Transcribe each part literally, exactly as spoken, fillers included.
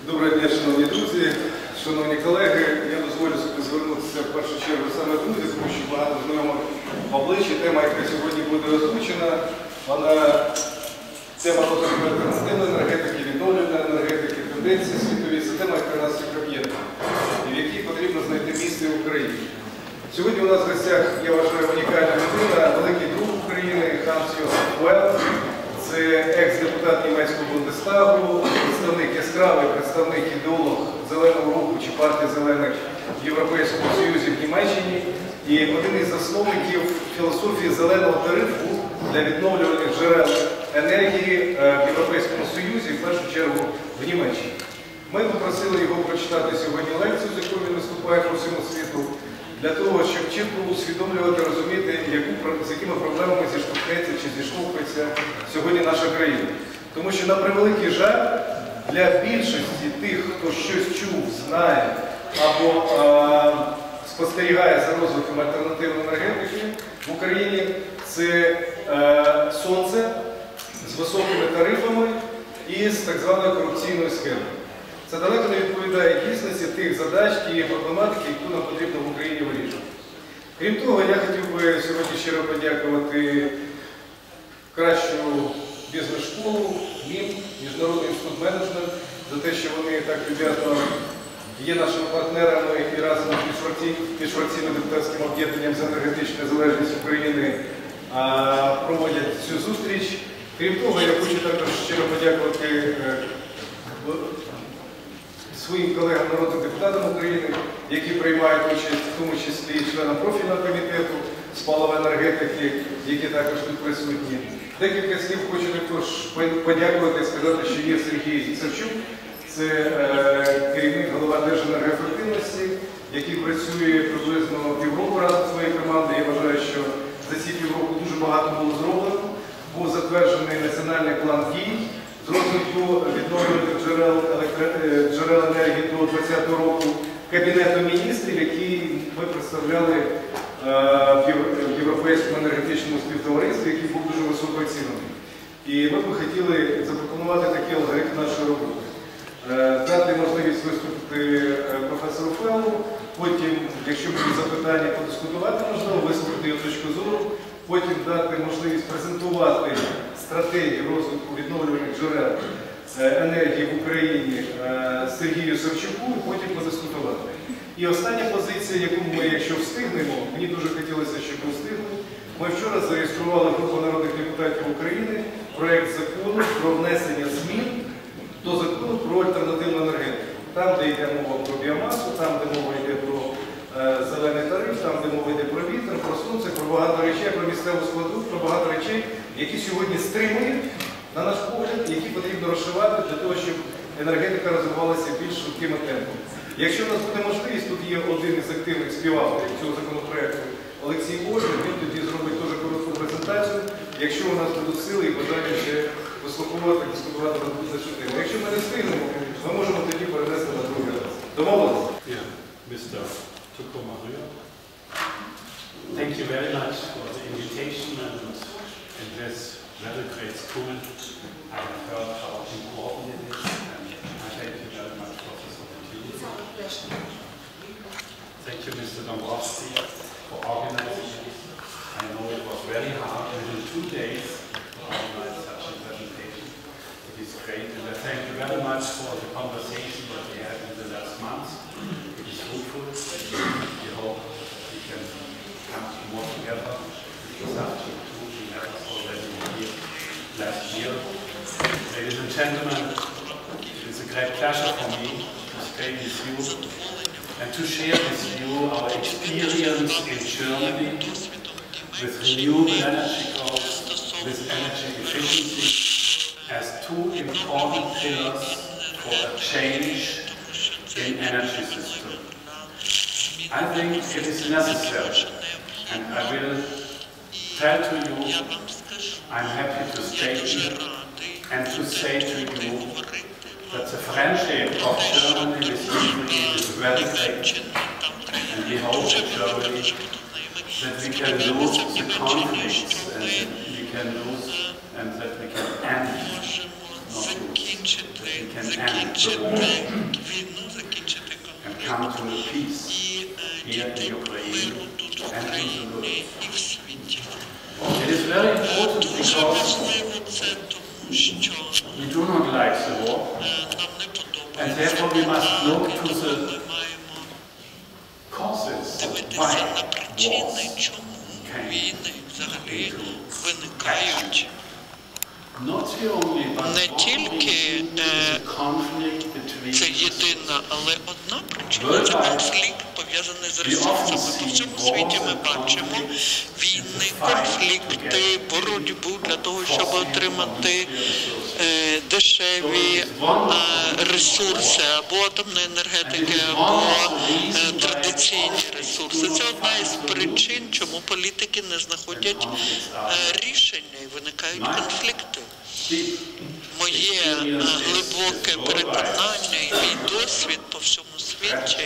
Доброго дня, шановні друзі, шановні колеги. Я дозволю собі звернутися в першу чергу саме друзі, тому що багато знайомих обличчя. Тема, яка сьогодні буде озвучена, вона тема альтернативної енергетики, відновлювальної енергетики, тенденції світові. Це тема, яка нас всіх об'єднує і в якій потрібно знайти місце в Україні. Сьогодні у нас в гостях, я вважаю, унікальна людина, великий друг України Ханс Йосиф Вел. Це екс-депутат німецького Бундестагу, представник, яскравий представник, ідеолог Зеленого руху чи партії Зелених в Європейському Союзі в Німеччині і один із засновників філософії зеленого тарифу для відновлювальних джерел енергії в Європейському Союзі, в першу чергу в Німеччині. Ми попросили його прочитати сьогодні лекцію, з якою він виступає по всьому світу, для того, щоб чітко усвідомлювати, розуміти, яку, з якими проблемами зіштовхнеться чи зіштовхується сьогодні наша країна. Тому що, на превеликий жаль, для більшості тих, хто щось чув, знає або е спостерігає за розвитком альтернативної енергетики в Україні, це е сонце з високими тарифами і з так званою корупційною схемою. Це далеко не відповідає дійсності тих задач, тієї проблематики, яку нам потрібно в Україні вирішувати. Крім того, я хотів би сьогодні щиро подякувати кращу бізнес-школу, МІМ, Міжнародний інститут менеджмент, за те, що вони так люб'язно є нашими партнерами і разом з міжфракційним депутатським об'єднанням за енергетичну незалежність України проводять цю зустріч. Крім того, я хочу також щиро подякувати своїм колегам народним депутатам України, які приймають участь, в тому числі і членам профільного комітету з палива енергетики, які також тут присутні. Декілька слів хочу також подякувати і сказати, що є Сергій Савчук, це е, керівник, голова Держенергоефективності, який працює приблизно півроку разом зі своєю командою. Я вважаю, що за ці півроку дуже багато було зроблено. Був затверджений національний план дій з розвитку відновлювальних джерел, джерел енергії до двадцятого двадцятого року Кабінету міністрів, який ми представляли е, в Європейському енергетичному співтоваристві, який був дуже високо оцінений. І ми б хотіли запропонувати такий алгоритм нашої роботи. Е, дати можливість виступити професору Феллу, потім, якщо будуть запитання, подискутувати можливо, висловити його точку зору, потім дати можливість презентувати стратегію розвитку відновлювальних джерел енергії в Україні Сергію Савчуку, і потім подискутувати. І остання позиція, яку ми, якщо встигнемо, мені дуже хотілося, щоб ми встигли, ми вчора зареєстрували групу народних депутатів України проєкт закону про внесення змін до закону про альтернативну енергетику. Там, де йде мова про біомасу, там, де мова йде про зелений тариф, там, де мова йде про вітер, про сонце, про багато речей, про місцеву складу, про багато речей, які сьогодні стримують, на наш погляд, які потрібно розшивати для того, щоб енергетика розвивалася більш швидкими темпами. Якщо у нас буде можливість, тут є один із активних співавторів цього законопроекту Олексій Божий, він тоді зробить дуже коротку презентацію. Якщо у нас будуть сили і бажання ще вислуховувати, дискутувати на цю тему. Якщо ми не встигнемо, ми можемо тоді перенести на другий раз. Домовилися? містер Tucumariu. Thank you very much for the invitation and in this very great school. I have heard how important it is, and I thank you very much for this opportunity. Thank you, Mister Dombrovski, for organizing it. I know it was very hard within two days to organize such a presentation. It is great, and I thank you very much for the conversation that we had in the last months. It is fruitful. We hope we can come more together. It was up to two, we met us already here last year. Ladies and gentlemen, it is a great pleasure for me to stay with you and to share with you our experience in Germany with renewable energy growth, with energy efficiency as two important pillars for a change in energy system. I think it is necessary, and I will tell to you, I'm happy to stay here and to say to you that the friendship of Germany with Italy is very great, and we hope in Germany that we can lose the conflicts and that we can lose and that we can end, not lose. we can end the war and come to peace here in Ukraine and in the world. It is very important because we do not like the war, and therefore we must look to the causes why wars came into action. Not the only, but Не тільки е, conflict between це єдина, але одна причина – це конфлікт, пов'язаний з ресурсами. По всьому світі ми бачимо війни, конфлікти, боротьбу для того, щоб отримати е, дешеві е, ресурси, або атомної енергетики, або е, традиційні ресурси. Це одна із причин, чому політики не знаходять е, рішення і виникають конфлікти. Моє е, глибоке переконання і мій досвід по всьому світі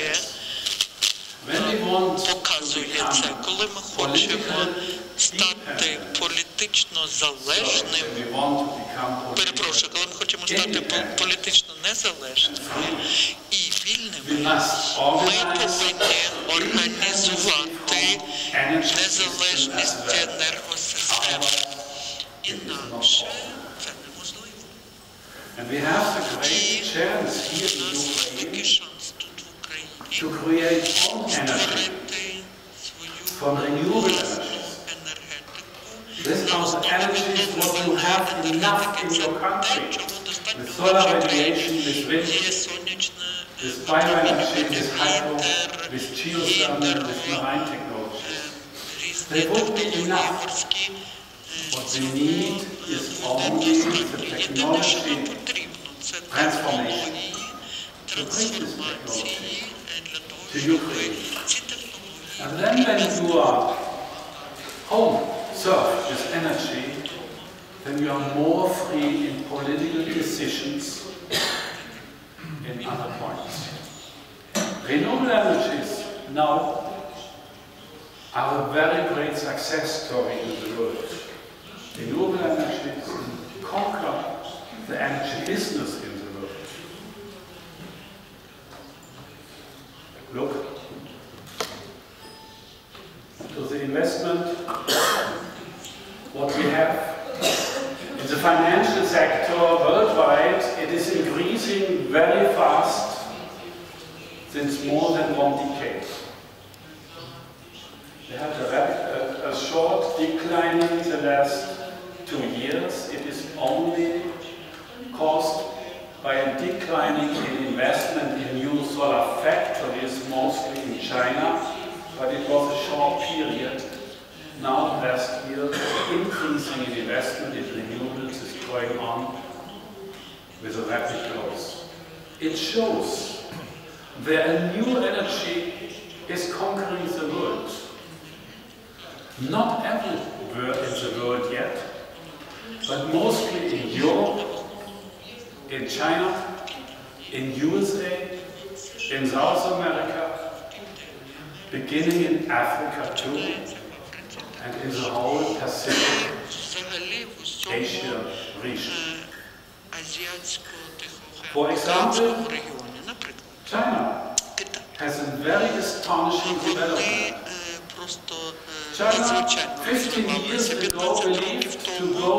показує це. Коли ми хочемо стати політично залежними, перепрошую, коли ми хочемо стати політично незалежними і вільними, ми повинні організувати незалежність енергосистеми. Інакше це неможливо. And we have the great chance here in Ukraine to create own energy from renewable energies. These are the energies what you have enough in your country, with solar radiation, with wind, with bioenergy, with hydro, with geothermal, with marine technology. They would be enough. What we need is only the technology transformation to bring this technology to Ukraine. And then when you are home served with energy, then you are more free in political decisions in other points. Renewable energies now are a very great success story in the world. Renewable energies conquer the energy business in the world. Look to the investment, what we have in the financial sector worldwide. It is increasing very fast since more than one decade. We had a, a, a short decline in the last two years. It is only caused by a declining in investment in new solar factories, mostly in China, but it was a short period. Now, last year, increasing in investment in renewables is going on with a rapid growth. It shows where a new energy is conquering the world. Not everywhere in the world yet, but mostly in Europe, in China, in U S A, in South America, beginning in Africa too, and in the whole Pacific Asia region. For example, China has a very astonishing development. China, fifteen years ago, believed to go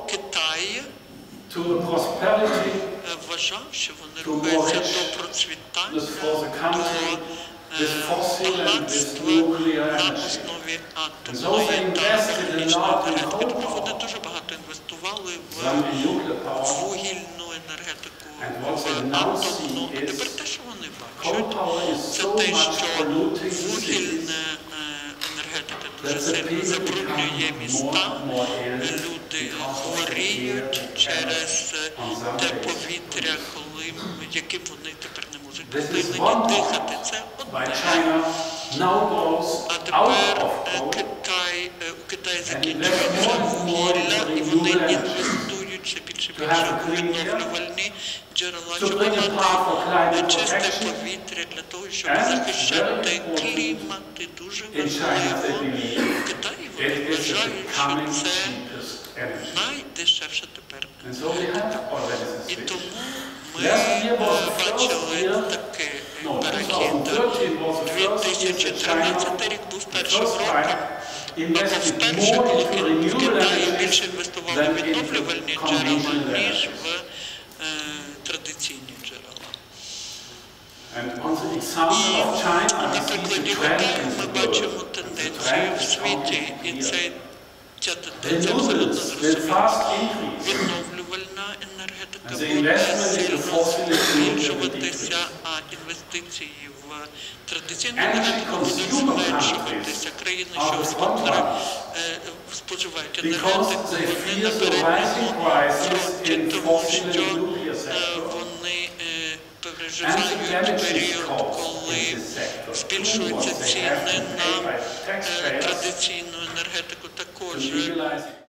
to a prosperity, to more richness for the country with fossil and with nuclear energy. And so they invested a lot in coal power, some in nuclear power. And what they now see is coal power is so much polluting the cities that the people become more and more ill because of the air on some повітря, коли, яким вони тепер не можуть This is постійно one дихати. Це by одна. China now goes А out тепер of е, coal Китай, е, у Китаї and закінчується invest more and вугілля, more і in вони renewable energy інвестують ще більше і to have більше a у clean air, відновлювальні джерела, to щоб bring a part for мати climate чисте protection. повітря для того, щоб And захищати very important, клімат. І дуже In China they важливо. believe В Китаї it вони is вважають, becoming що це cheapest energy. найдешевше тепер. And so we have already І the switch. тому ми е, бачили такий перехід. дві тисячі тринадцятий рік був першим роком, або вперше, коли в Китаї більше інвестували в відновлювальні джерела, ніж в е, традиційні джерела. І на прикладі Китаю ми бачимо тенденцію в світі, і цей, ця тенденція абсолютно зрозуміла. Відновлювальна енергетика буде сильно збільшуватися, а інвестиції в традиційну енергетику будуть зменшуватися. Країни, що вкотре споживають енергетику, вони на передньому фронті, тому що е, вони е, переживають період, коли збільшуються ціни на е, традиційну енергетику також.